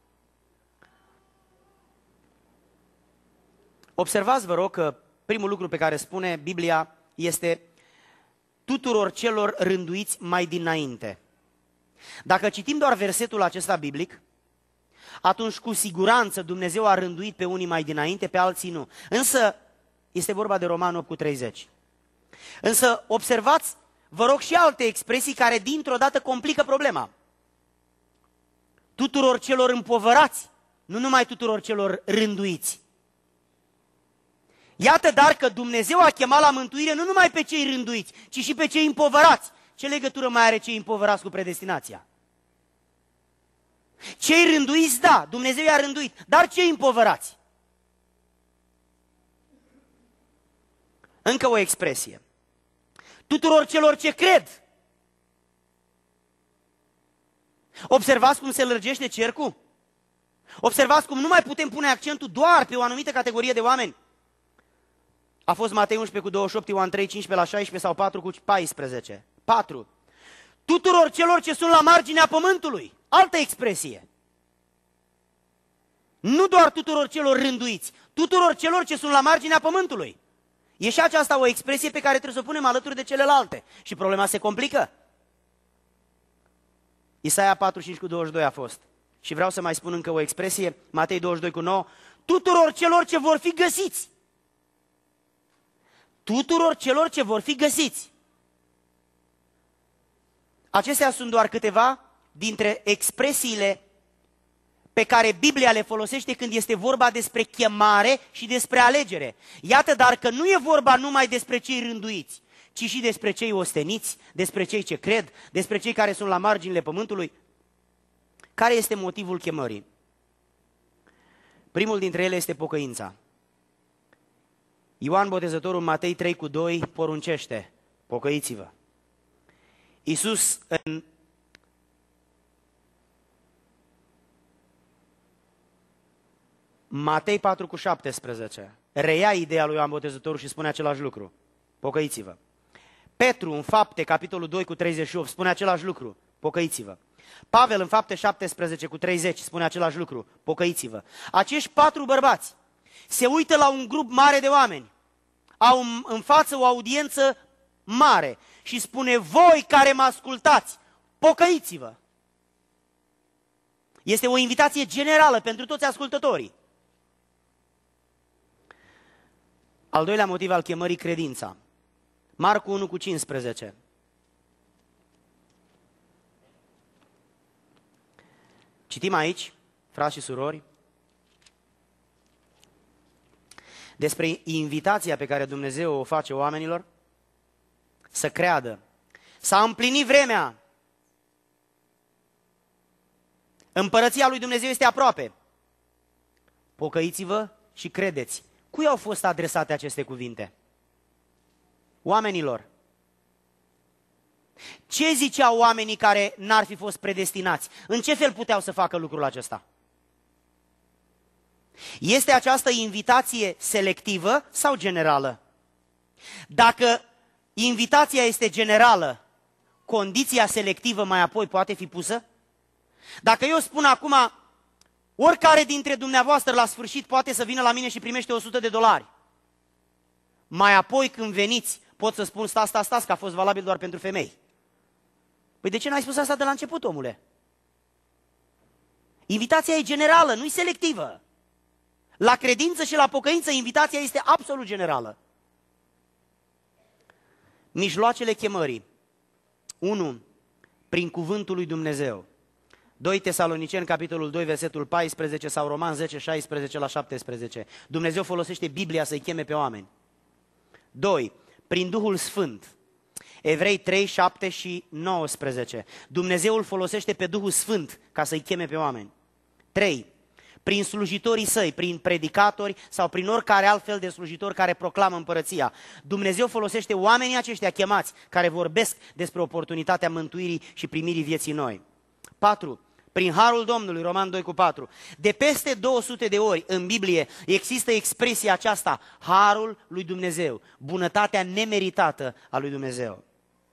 Observați, vă rog, că primul lucru pe care spune Biblia este tuturor celor rânduiți mai dinainte. Dacă citim doar versetul acesta biblic, atunci cu siguranță Dumnezeu a rânduit pe unii mai dinainte, pe alții nu. Însă este vorba de Roman opt cu treizeci. Însă observați, vă rog, și alte expresii care dintr-o dată complică problema. Tuturor celor împovărați, nu numai tuturor celor rânduiți. Iată dar că Dumnezeu a chemat la mântuire nu numai pe cei rânduiți, ci și pe cei împovărați. Ce legătură mai are cei împovărați cu predestinația? Cei rânduiți, da, Dumnezeu i-a rânduit, dar cei împovărați? Încă o expresie. Tuturor celor ce cred. Observați cum se lărgește cercul? Observați cum nu mai putem pune accentul doar pe o anumită categorie de oameni. A fost Matei unsprezece cu douăzeci și opt, Ioan trei, cincisprezece la șaisprezece sau patru cu paisprezece. patru. Tuturor celor ce sunt la marginea pământului. Altă expresie. Nu doar tuturor celor rânduiți, tuturor celor ce sunt la marginea pământului. E și aceasta o expresie pe care trebuie să o punem alături de celelalte. Și problema se complică. Isaia patru, cinci cu douăzeci și doi a fost. Și vreau să mai spun încă o expresie, Matei douăzeci și doi cu nouă, tuturor celor ce vor fi găsiți. Tuturor celor ce vor fi găsiți. Acestea sunt doar câteva dintre expresiile pe care Biblia le folosește când este vorba despre chemare și despre alegere. Iată dar că nu e vorba numai despre cei rânduiți, ci și despre cei osteniți, despre cei ce cred, despre cei care sunt la marginile pământului. Care este motivul chemării? Primul dintre ele este pocăința. Ioan Botezătorul în Matei trei cu doi poruncește, pocăiți-vă. Iisus în Matei patru cu șaptesprezece reia ideea lui Ioan Botezătorul și spune același lucru. Pocăiți-vă. Petru în Fapte, capitolul doi cu treizeci și opt, spune același lucru. Pocăiți-vă. Pavel în Fapte șaptesprezece cu treizeci spune același lucru. Pocăiți-vă. Acești patru bărbați se uită la un grup mare de oameni. Au în față o audiență mare și spune: voi care mă ascultați, pocăiți-vă. Este o invitație generală pentru toți ascultătorii. Al doilea motiv al chemării, credința. Marcu unu cu cincisprezece. Citim aici, frați și surori, despre invitația pe care Dumnezeu o face oamenilor să creadă. S-a împlinit vremea. Împărăția lui Dumnezeu este aproape. Pocăiți-vă și credeți. Cui au fost adresate aceste cuvinte? Oamenilor. Ce ziceau oamenii care n-ar fi fost predestinați? În ce fel puteau să facă lucrul acesta? Este această invitație selectivă sau generală? Dacă invitația este generală, condiția selectivă mai apoi poate fi pusă? Dacă eu spun acum, oricare dintre dumneavoastră la sfârșit poate să vină la mine și primește o sută de dolari. Mai apoi când veniți, pot să spun: stați, stați, stați, că a fost valabil doar pentru femei. Păi de ce n-ai spus asta de la început, omule? Invitația e generală, nu e selectivă. La credință și la pocăință invitația este absolut generală. Mijloacele chemării. unu. Prin cuvântul lui Dumnezeu. doi Tesaloniceni, capitolul doi, versetul paisprezece sau Roman zece, șaisprezece la șaptesprezece. Dumnezeu folosește Biblia să-i cheme pe oameni. doi. Prin Duhul Sfânt. Evrei trei, șapte și nouăsprezece. Dumnezeu îl folosește pe Duhul Sfânt ca să-i cheme pe oameni. trei. Prin slujitorii săi, prin predicatori sau prin oricare altfel de slujitori care proclamă împărăția. Dumnezeu folosește oamenii aceștia chemați care vorbesc despre oportunitatea mântuirii și primirii vieții noi. patru. Prin harul Domnului, Roman doi cu patru. De peste două sute de ori în Biblie există expresia aceasta: harul lui Dumnezeu, bunătatea nemeritată a lui Dumnezeu.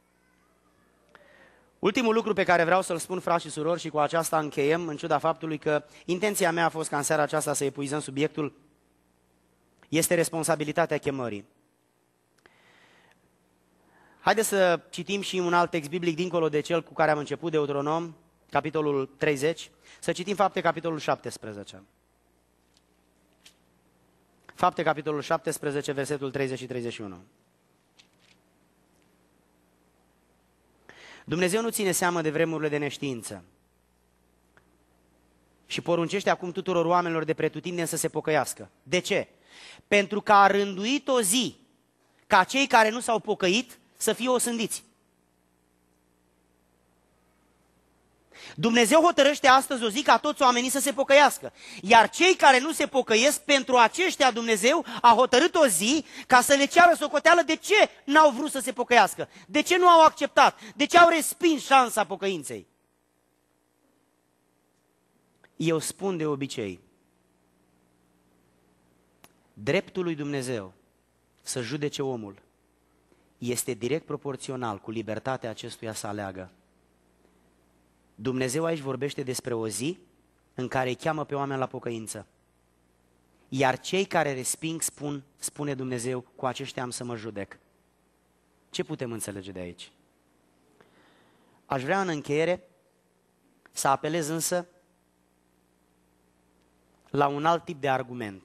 Ultimul lucru pe care vreau să-l spun, frați și surori, și cu aceasta încheiem, în ciuda faptului că intenția mea a fost ca în seara aceasta să epuizăm subiectul, este responsabilitatea chemării. Haideți să citim și un alt text biblic dincolo de cel cu care am început, Deuteronom, capitolul treizeci, să citim Fapte, capitolul șaptesprezece. Fapte, capitolul șaptesprezece, versetul treizeci și treizeci și unu. Dumnezeu nu ține seamă de vremurile de neștiință și poruncește acum tuturor oamenilor de pretutindeni să se pocăiască. De ce? Pentru că a rânduit o zi ca cei care nu s-au pocăit să fie osândiți. Dumnezeu hotărăște astăzi o zi ca toți oamenii să se pocăiască. Iar cei care nu se pocăiesc, pentru aceștia Dumnezeu a hotărât o zi ca să le ceară socoteală de ce n-au vrut să se pocăiască, de ce nu au acceptat, de ce au respins șansa pocăinței. Eu spun de obicei, dreptul lui Dumnezeu să judece omul este direct proporțional cu libertatea acestuia să aleagă. Dumnezeu aici vorbește despre o zi în care îi cheamă pe oameni la pocăință. Iar cei care resping spun, spune Dumnezeu, cu aceștia am să mă judec. Ce putem înțelege de aici? Aș vrea în încheiere să apelez însă la un alt tip de argument.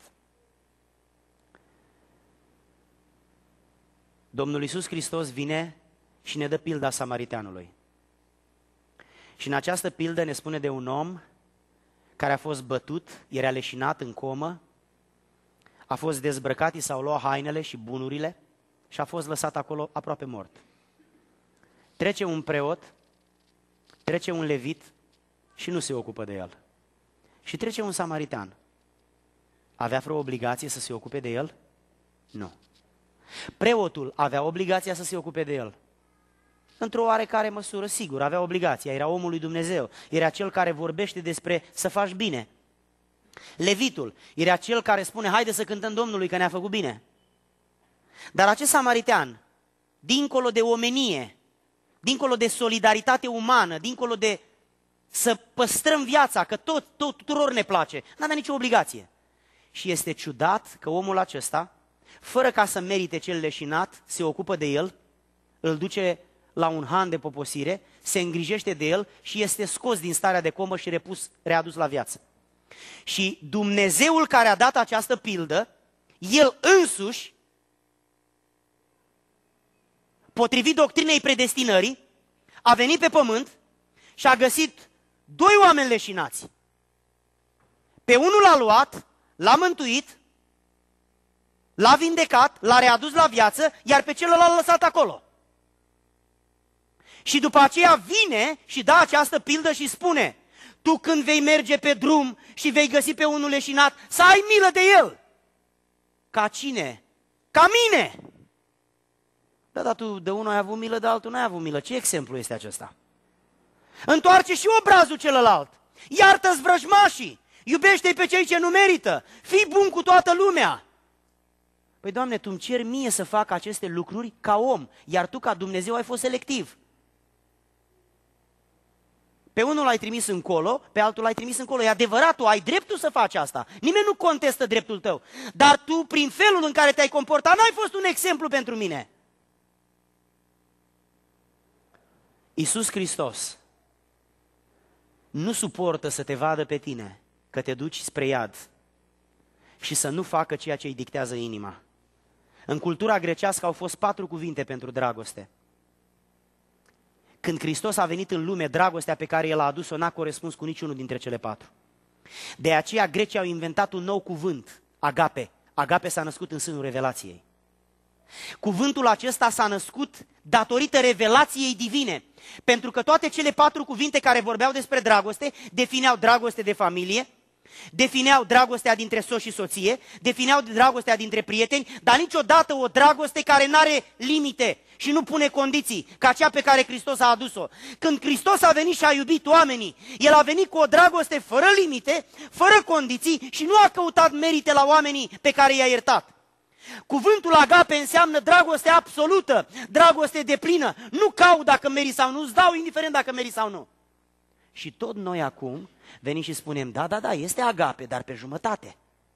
Domnul Iisus Hristos vine și ne dă pilda samariteanului. Și în această pildă ne spune de un om care a fost bătut, era leșinat în comă, a fost dezbrăcat, i s-au luat hainele și bunurile și a fost lăsat acolo aproape mort. Trece un preot, trece un levit și nu se ocupă de el. Și trece un samaritan. Avea vreo obligație să se ocupe de el? Nu. Preotul avea obligația să se ocupe de el. Într-o oarecare măsură, sigur, avea obligația, era omul lui Dumnezeu, era cel care vorbește despre să faci bine. Levitul era cel care spune, haide să cântăm Domnului că ne-a făcut bine. Dar acest samaritean, dincolo de omenie, dincolo de solidaritate umană, dincolo de să păstrăm viața, că tot, tot tuturor ne place, n-avea nicio obligație. Și este ciudat că omul acesta, fără ca să merite cel leșinat, se ocupă de el, îl duce la un han de poposire, se îngrijește de el și este scos din starea de comă și repus, readus la viață. Și Dumnezeul care a dat această pildă, el însuși, potrivit doctrinei predestinării, a venit pe pământ și a găsit doi oameni leșinați. Pe unul l-a luat, l-a mântuit, l-a vindecat, l-a readus la viață, iar pe celălalt l-a lăsat acolo. Și după aceea vine și dă această pildă și spune, tu când vei merge pe drum și vei găsi pe unul leșinat, să ai milă de el. Ca cine? Ca mine! Da, dar tu de unul ai avut milă, de altul n-ai avut milă. Ce exemplu este acesta? Întoarce și obrazul celălalt. Iartă-ți vrăjmașii. Iubește-i pe cei ce nu merită. Fii bun cu toată lumea. Păi, Doamne, tu îmi ceri mie să fac aceste lucruri ca om, iar tu ca Dumnezeu ai fost selectiv. Pe unul l-ai trimis încolo, pe altul l-ai trimis încolo. E adevărat, tu ai dreptul să faci asta. Nimeni nu contestă dreptul tău. Dar tu, prin felul în care te-ai comportat, n-ai fost un exemplu pentru mine. Iisus Hristos nu suportă să te vadă pe tine că te duci spre iad și să nu facă ceea ce îi dictează inima. În cultura grecească au fost patru cuvinte pentru dragoste. Când Hristos a venit în lume, dragostea pe care El a adus-o n-a corespuns cu niciunul dintre cele patru. De aceea grecii au inventat un nou cuvânt, agape. Agape s-a născut în sânul revelației. Cuvântul acesta s-a născut datorită revelației divine, pentru că toate cele patru cuvinte care vorbeau despre dragoste defineau dragoste de familie, defineau dragostea dintre soț și soție, defineau dragostea dintre prieteni, dar niciodată o dragoste care nu are limite și nu pune condiții, ca cea pe care Hristos a adus-o. Când Hristos a venit și a iubit oamenii, El a venit cu o dragoste fără limite, fără condiții și nu a căutat merite la oamenii pe care i-a iertat. Cuvântul agape înseamnă dragoste absolută, dragoste deplină. Nu caut dacă meri sau nu, îți dau indiferent dacă meri sau nu. Și tot noi acum venim și spunem, da, da, da, este agape, dar pe jumătate.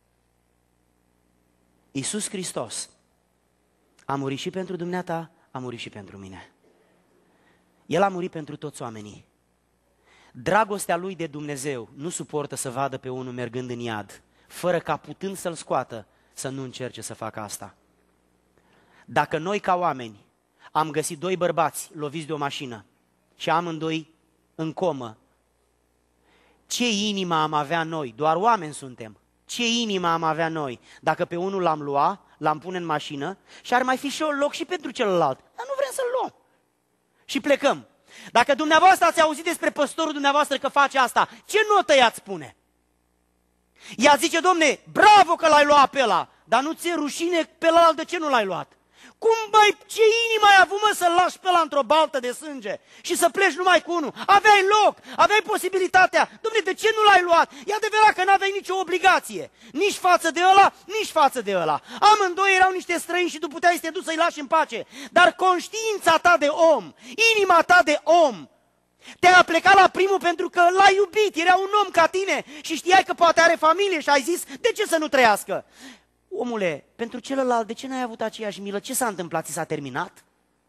Iisus Hristos a murit și pentru dumneata, a murit și pentru mine. El a murit pentru toți oamenii. Dragostea Lui de Dumnezeu nu suportă să vadă pe unul mergând în iad, fără ca putând să-l scoată, să nu încerce să facă asta. Dacă noi ca oameni am găsit doi bărbați loviți de o mașină și amândoi în comă, ce inimă am avea noi? Doar oameni suntem. Ce inimă am avea noi dacă pe unul l-am lua, l-am pune în mașină și ar mai fi și un loc și pentru celălalt? Dar nu vrem să-l luăm. Și plecăm. Dacă dumneavoastră ați auzit despre păstorul dumneavoastră că face asta, ce notă i-ați pune? Ea zice, domne, bravo că l-ai luat pe ăla, dar nu ți-e rușine pe ăla de ce nu l-ai luat? Cum, băi, ce inimă ai avut, mă, să-l lași pe ăla într-o baltă de sânge și să pleci numai cu unul? Aveai loc, aveai posibilitatea. Domne, de ce nu l-ai luat? E adevărat că n-aveai nicio obligație, nici față de ăla, nici față de ăla. Amândoi erau niște străini și tu puteai să te duci să-i lași în pace. Dar conștiința ta de om, inima ta de om, te-ai plecat la primul pentru că l-ai iubit, era un om ca tine și știai că poate are familie și ai zis, de ce să nu trăiască? Omule, pentru celălalt, de ce n-ai avut aceeași milă? Ce s-a întâmplat? Ți s-a terminat?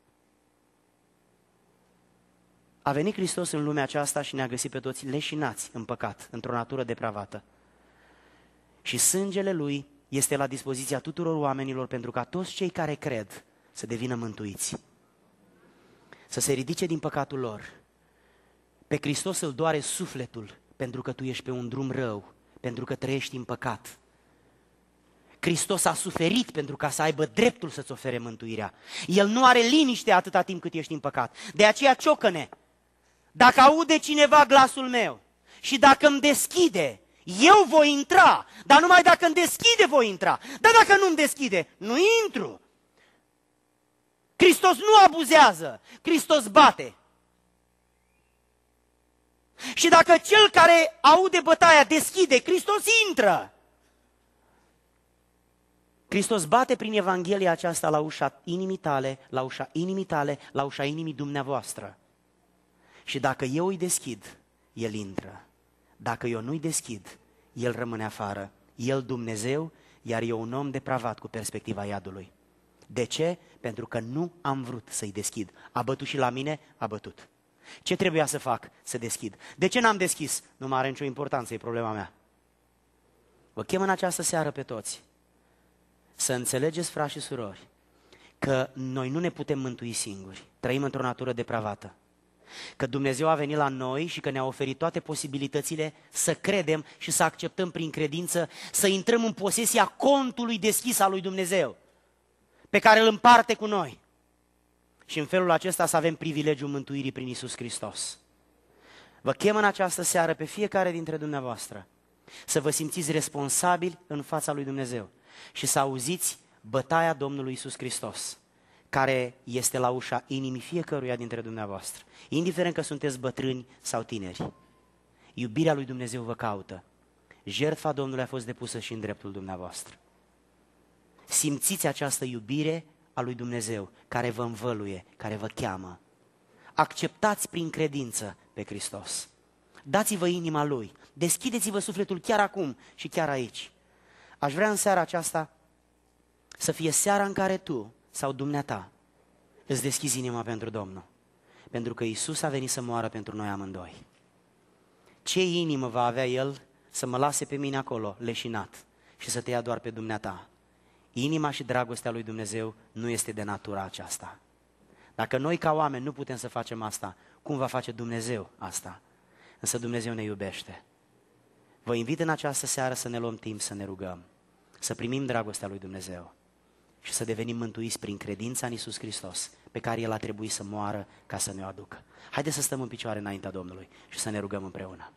A venit Hristos în lumea aceasta și ne-a găsit pe toți leșinați în păcat, într-o natură depravată. Și sângele Lui este la dispoziția tuturor oamenilor pentru ca toți cei care cred să devină mântuiți, să se ridice din păcatul lor. Pe Hristos îl doare sufletul pentru că tu ești pe un drum rău, pentru că trăiești în păcat. Hristos a suferit pentru ca să aibă dreptul să-ți ofere mântuirea. El nu are liniște atâta timp cât ești în păcat. De aceea ciocăne. Dacă aude cineva glasul meu și dacă îmi deschide, eu voi intra. Dar numai dacă îmi deschide, voi intra. Dar dacă nu îmi deschide, nu intru. Hristos nu abuzează. Hristos bate. Și dacă cel care aude bătaia deschide, Hristos intră. Hristos bate prin Evanghelia aceasta la ușa inimii tale, la ușa inimii tale, la ușa inimii dumneavoastră. Și dacă eu îi deschid, El intră. Dacă eu nu-i deschid, El rămâne afară. El Dumnezeu, iar eu un om depravat cu perspectiva iadului. De ce? Pentru că nu am vrut să-i deschid. A bătut și la mine? A bătut. Ce trebuia să fac? Să deschid. De ce n-am deschis? Nu mai are nicio importanță, e problema mea. Vă chem în această seară pe toți să înțelegeți, frați și surori, că noi nu ne putem mântui singuri. Trăim într-o natură depravată. Că Dumnezeu a venit la noi și că ne-a oferit toate posibilitățile să credem și să acceptăm prin credință, să intrăm în posesia contului deschis al lui Dumnezeu, pe care îl împarte cu noi. Și în felul acesta să avem privilegiul mântuirii prin Iisus Hristos. Vă chem în această seară pe fiecare dintre dumneavoastră să vă simțiți responsabili în fața lui Dumnezeu și să auziți bătaia Domnului Iisus Hristos, care este la ușa inimii fiecăruia dintre dumneavoastră, indiferent că sunteți bătrâni sau tineri. Iubirea lui Dumnezeu vă caută. Jertfa Domnului a fost depusă și în dreptul dumneavoastră. Simțiți această iubire a lui Dumnezeu, care vă învăluie, care vă cheamă. Acceptați prin credință pe Hristos. Dați-vă inima Lui, deschideți-vă sufletul chiar acum și chiar aici. Aș vrea în seara aceasta să fie seara în care tu sau dumneata îți deschizi inima pentru Domnul, pentru că Iisus a venit să moară pentru noi amândoi. Ce inimă va avea El să mă lase pe mine acolo, leșinat, și să te ia doar pe dumneata? Inima și dragostea lui Dumnezeu nu este de natura aceasta. Dacă noi ca oameni nu putem să facem asta, cum va face Dumnezeu asta? Însă Dumnezeu ne iubește. Vă invit în această seară să ne luăm timp să ne rugăm, să primim dragostea lui Dumnezeu și să devenim mântuiți prin credința în Iisus Hristos, pe care El a trebuit să moară ca să ne o aducă. Haideți să stăm în picioare înaintea Domnului și să ne rugăm împreună.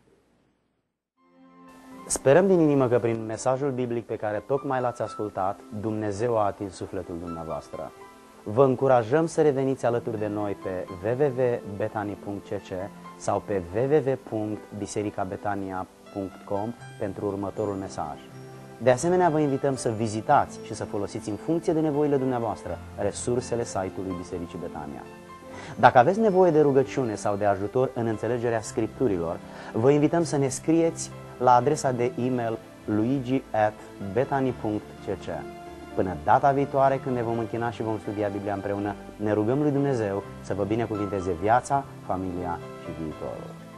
Sperăm din inimă că prin mesajul biblic pe care tocmai l-ați ascultat, Dumnezeu a atins sufletul dumneavoastră. Vă încurajăm să reveniți alături de noi pe w w w punct betani punct c c sau pe w w w punct biserica betania punct com pentru următorul mesaj. De asemenea, vă invităm să vizitați și să folosiți în funcție de nevoile dumneavoastră resursele site-ului Bisericii Betania. Dacă aveți nevoie de rugăciune sau de ajutor în înțelegerea Scripturilor, vă invităm să ne scrieți la adresa de e-mail luigi at betani punct c c. Până data viitoare, când ne vom închina și vom studia Biblia împreună, ne rugăm lui Dumnezeu să vă binecuvinteze viața, familia și viitorul.